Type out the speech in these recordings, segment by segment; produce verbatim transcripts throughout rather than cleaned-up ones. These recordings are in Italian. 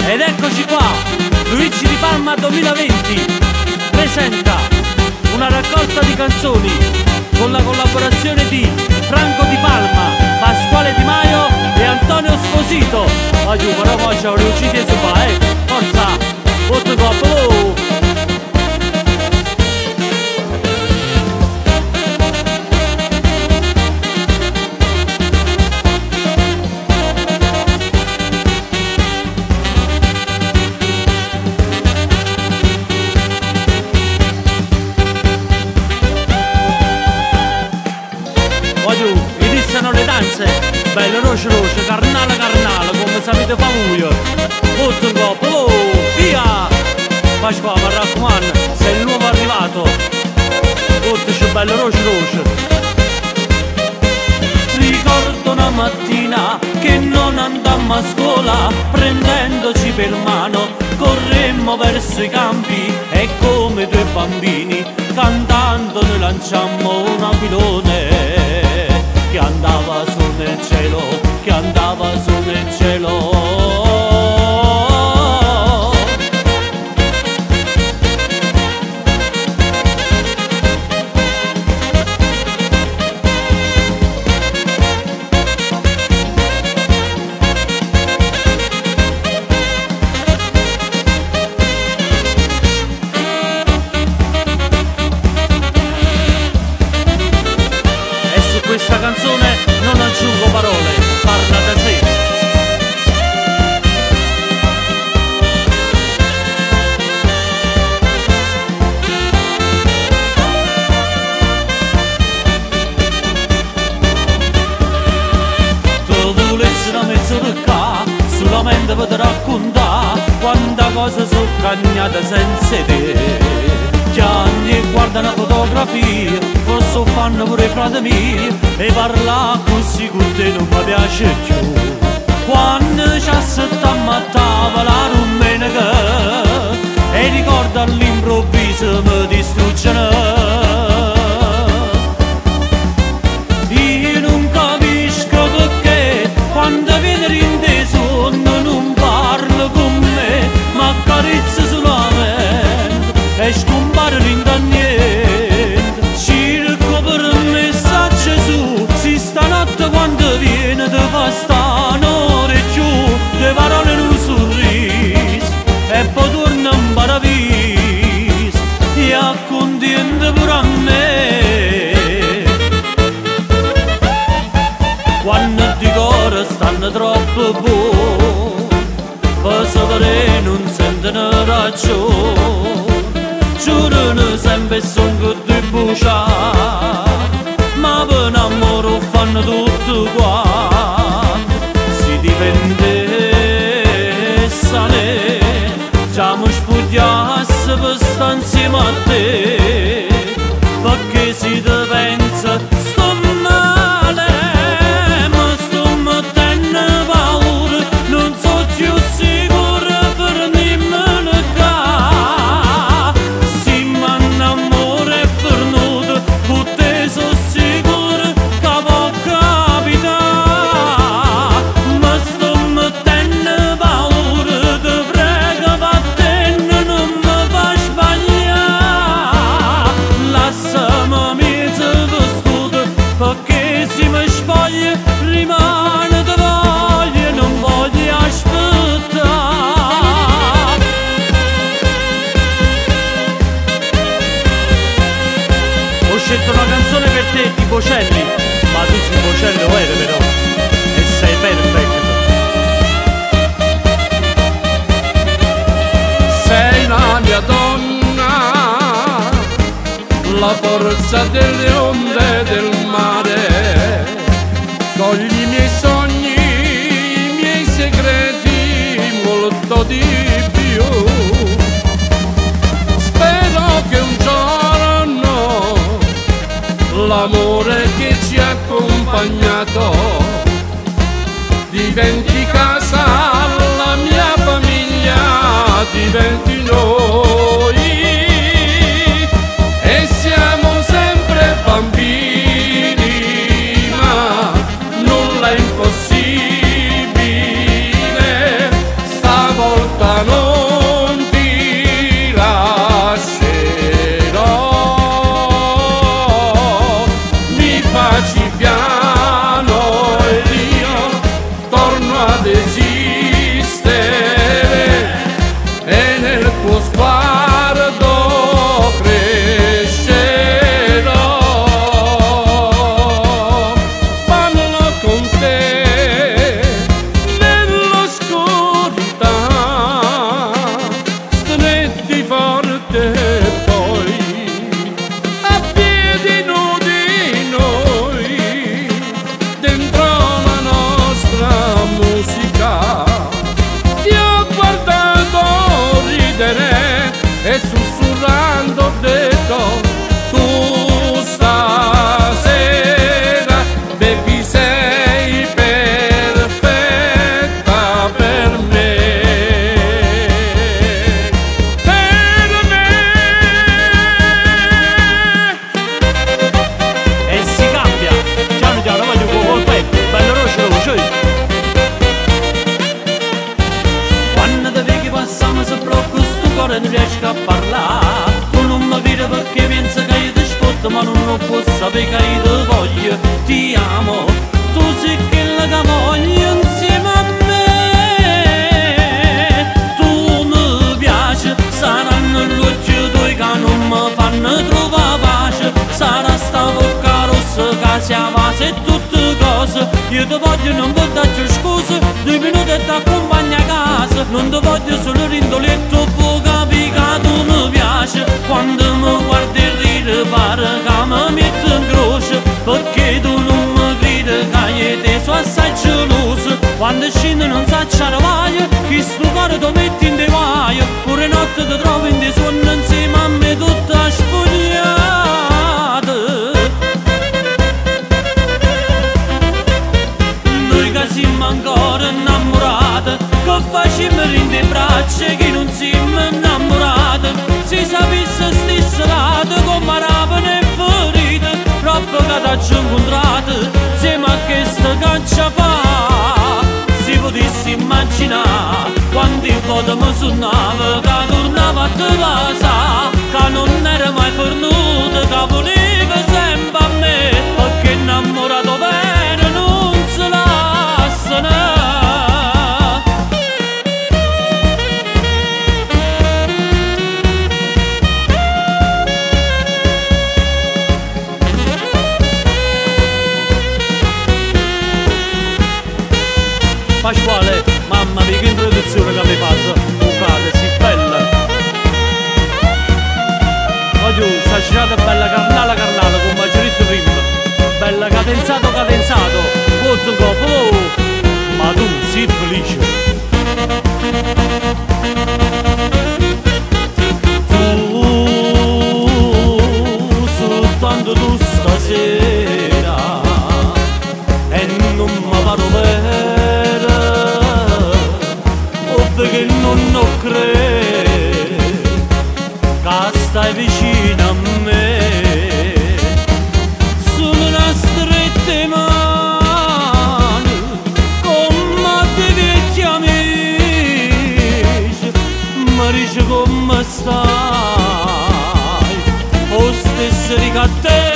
Ed eccoci qua, Luigi Di Palma duemilaventi presenta una raccolta di canzoni con la collaborazione di Franco Di Palma, Pasquale Di Maio e Antonio Sposito. Ma giù, però poi c'è un riuscito e va, eh, forza, molto troppo, oh! Iniziano le danze, belle roce roce, carnale carnale, come sapete fa voi. Molto in coppa, oh, via! Pasquale, mi raccomando, sei il nuovo arrivato. Molto c'è bello roce roce. Ricordo una mattina che non andammo a scuola, prendendoci per mano, corremmo verso i campi e come due bambini, cantando noi lanciammo un aquilone che andava su nel cielo, che andava su nel cielo. Questa canzone non aggiungo parole, parla da sé. Tu volessi una mezz'ora solamente per raccontare quanta cosa sono cagnata senza te. Che anni guarda una fotografia, forse fanno pure i frati miei, e parla così con te non mi piace più. Quando ci assettammo a tavola domenica e ricordo all'improvviso mi distruggono. Io non capisco perché quando viene rinteso non parla con me, ma accarezza solamente e scompare rinda niente. Cerco per un messaggio su, si stanotte quando viene te fa stanore giù, le parole in un sorriso e poi torna in paradiso e accontenta pure a me. Quando di cuore stanno troppo buoni, per sapere non sentono ragione, giurano sempre son che ti bruciare, ma per amore fanno tutto qua. Si dipende sale, già mi spugliasse per stare insieme a te, perché si te pensa sto male, ma sto mettendo paura, non so più sicuro per niente ca. Rimane da voglia, non voglio aspettare. Ho scelto una canzone per te di Bocelli, ma tu sei Bocelli lo eri però, e sei perfetto. Sei la mia donna, la forza delle onde del mare, con i miei sogni, i miei segreti, molto di più. Spero che un giorno l'amore che ci ha accompagnato diventi casa, la mia famiglia diventi noi, e siamo sempre bambini, ma nulla è impossibile, stavolta io ti voglio non voglio scusa, due minuti e ti accompagno a casa, non ti voglio solo rindoletto, può capire che tu mi piace, quando mi guardi ride pare che mi metto in croce, perché tu non mi credi che te sono assai geloso, quando scendo non sa c'è vai, che sto cuore ti metti in devaio, pure notte ti trovo in dei sonno insieme a me tutta spogliata. Noi che siamo ancora innamorati, che facciamo in dei braccia che non siamo innamorati, se sapesse stessa lato come rapine e ferite, troppo che ti ho incontrato, insieme a questa caccia fa, si potesse immaginare quanti volte mi suonava, che tornava a te casa, che non era mai fornuto, che voleva sempre a me, perché innamorato bene non si lascia né. Pasquale, mamma mia che introduzione che mi hai fatto, oh frate, si bella. Voglio sta girata bella carnala carnala con maggiorito prima, bella cadenzato cadenzato, molto copo, oh, ma tu sei felice. Tu, soltanto tu stasera, e non mi paro bene, che non lo credi, che stai vicino a me, sono una strette mani, come dei vecchi amici, mi dici come stai, o stessa riga a te.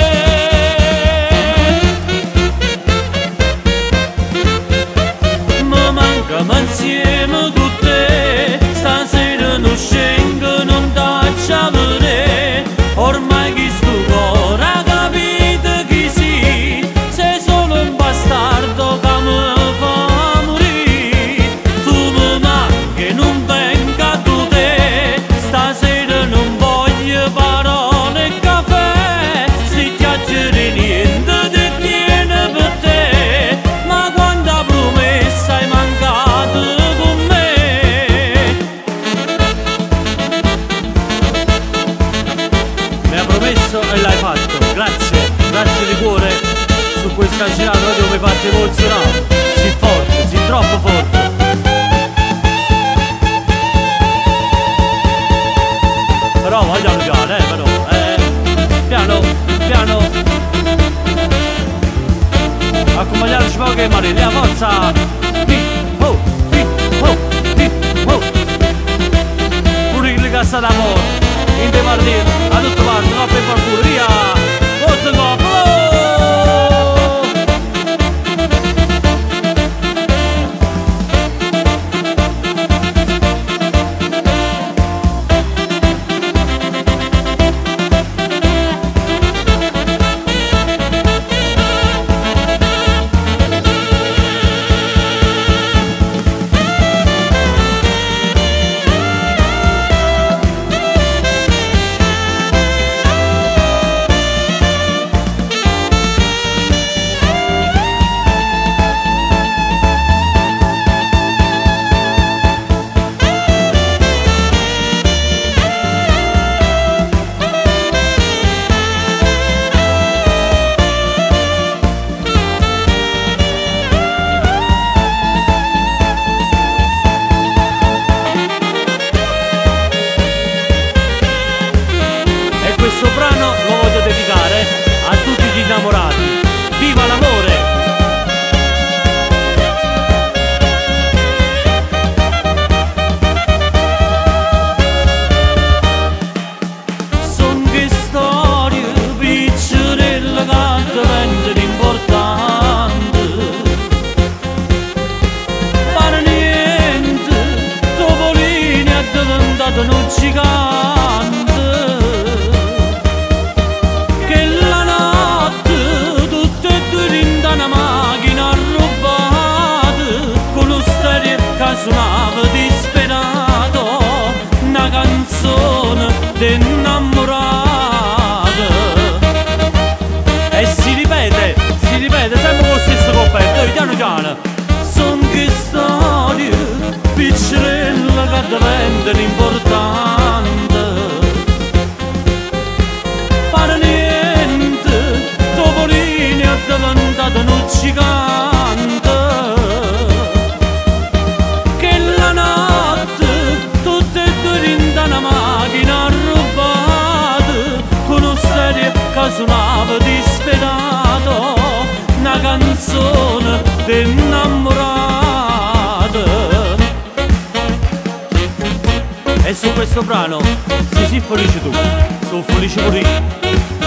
Mi manca ma insieme tu, stasera non scengo, non taccia vedere, ormai chi sto cuore ha capito chi si, sei solo un bastardo che mi fa morire, tu mi manchi, non venga tu te, stasera non voglio parole e caffè, si chiacchiere niente ti tiene per te, ma quando promessa hai mancato con me. E l'hai fatto, grazie, grazie di cuore su questa girata dove fate emozionare, si forte, si troppo forte. Però vogliamo piano, eh, però, eh, piano, piano. Accompagnarci poco e marito, la forza, pi, ho, pi, ho, pi, ho. Pure che le cassa d'amore. In te partire, a tutto parte, no per qualcuno, via, tutto copo! Questo brano lo voglio dedicare a tutti gli innamorati. Viva l'amore! Son che storie piccerelle che diventano importanti, pare niente, Topolini è diventato un gigante. Una macchina suonava disperato una canzone d'innamorato. E si ripete, si ripete sempre con lo stesso coppetto, piano piano. Son che storie piccerella che diventano importanti. Pare niente, Topolini è diventato un gigante. Che la notte tutte e due in una macchina rubata, con uno stereo che suonava disperato una canzone d'innamorato. E su questo brano si sei felice tu, sono felice pure io.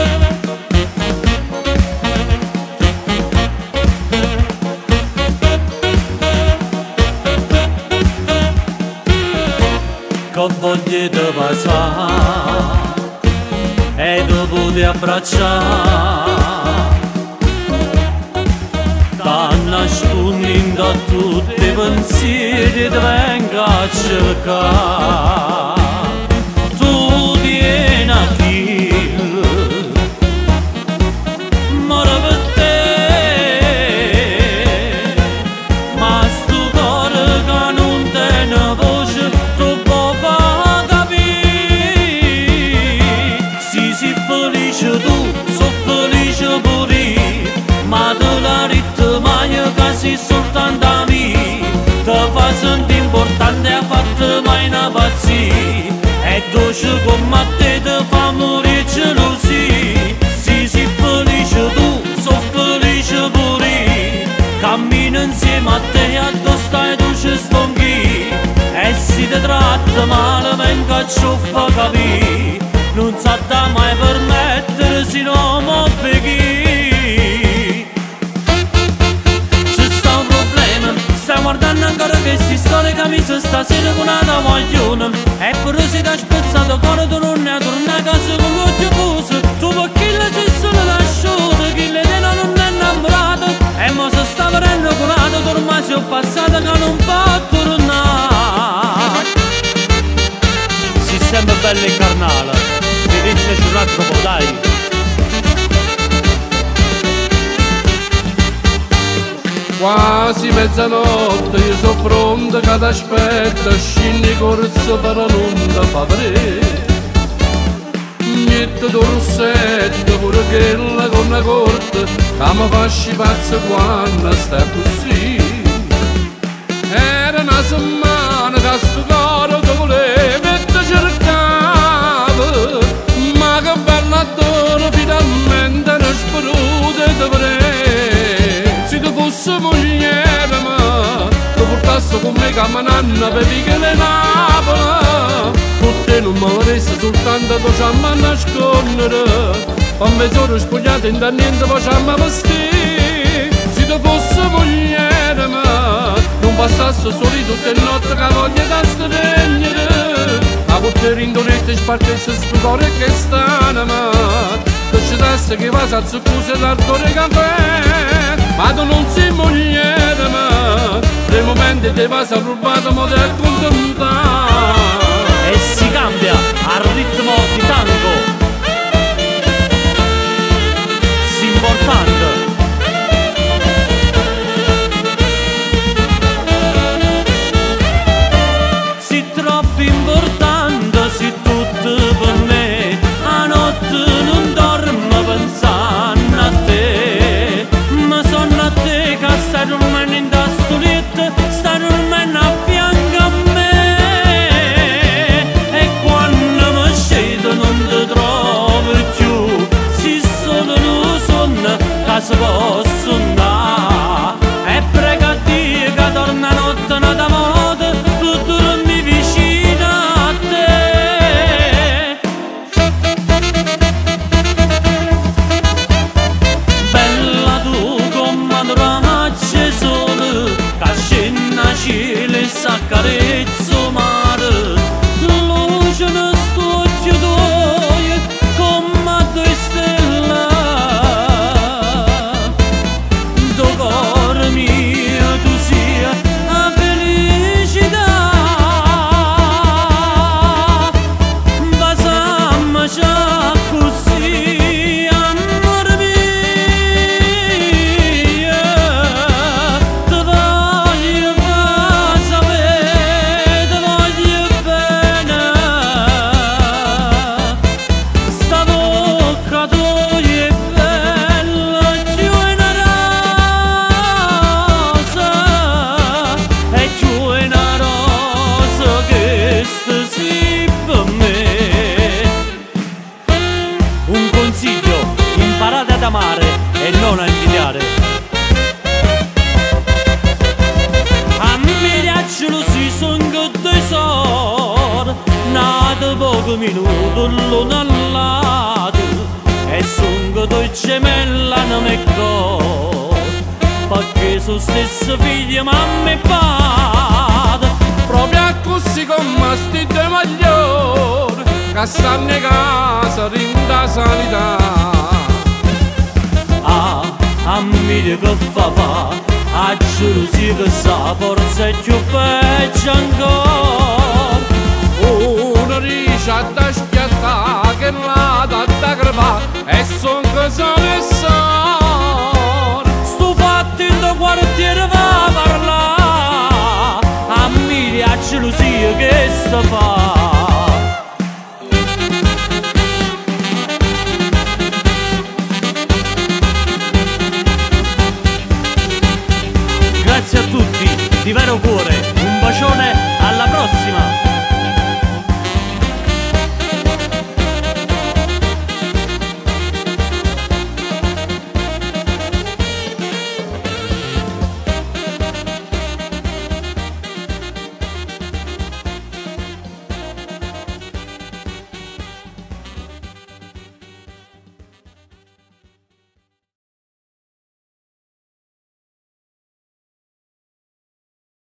Che voglia di passare e dopo di abbracciare, sta nascondendo a tutti i pensieri che venga a cercare. Tu vieni a kill, muore per te, ma sto cuore che non tiene voce tu puoi far capire. Si sei felice tu, sono felice pure io, ma te la ritmaglia che sei soltanto a me. Te fa sentire importante, ha fatto mai una pazzia, è dolce come te, te fa morire gelosia. Si sei felice tu, sono felice pure io, cammino insieme a te, addosso ai dolci stonghi. E se ti tratta male venga a ciuffa capire, non sa da mai permettere se non mi beghi. Stai guardando ancora che si storia camisa stasera con una maglione, e però si ti ha spezzato cuore tu non ne torna a casa con l'occhio chiuso. Tu perché la sei solo lasciato, chi le tiene non è innamorato, e mo se sta venendo curato, tu ormai si è passato che non può tornare. Si sembra bello e carnale, mi dice un altro po', dai. Quasi mezzanotte io sono pronta che t'aspetta, scendi corso per non ti fa vedere. Niente d'orsetto, pure quella con una corte, che mi fa scipazzo quando stai così. Era una settimana che sto cuore ti voleva e ti cercava, ma che bella donna finalmente ne spruta e ti vedere. Se tu fossi moglie ma ti portassi con me come nanna per che le Napoli, con te non mi vorresti soltanto facciamo a nascondere, a mezz'ora spogliata in da niente facciamo a vestire. Se tu fossi moglie ma non passassi soli tutte le notti che voglia da stregnere, a portare in dorette e spartesse sto cuore che stanno ma ti scedasse che va a zuccuse l'ardore caffè. Ma tu non sei moglie ma dei momenti ti passa rubato ma ti accontentare. E si cambia al ritmo di tango, si importante. Si troppo importante, si tutto per me, a notte non dormo pensando a te, ma sono a te che stai dormendo in da studietta, stai dormendo a fianco a me. E quando mi scedo non ti trovo più, si solo lo sonno che pochi minuti l'uno al lato e sono due gemelle non mi ricordo, perché sono stessi figli mamma e padre. Proprio così come sti due maglioni che stanno in casa rinda sanità. Ah, ammiri che fa fa, a gelosia che sa forza è più peggio ancora. Una ricetta schiattata che la data crepà e son che sono e sono. Sto fatto in tuo quartiere va a parlare, ammiri a gelosia che sta fa. Grazie a tutti, di vero cuore, un bacione, alla prossima!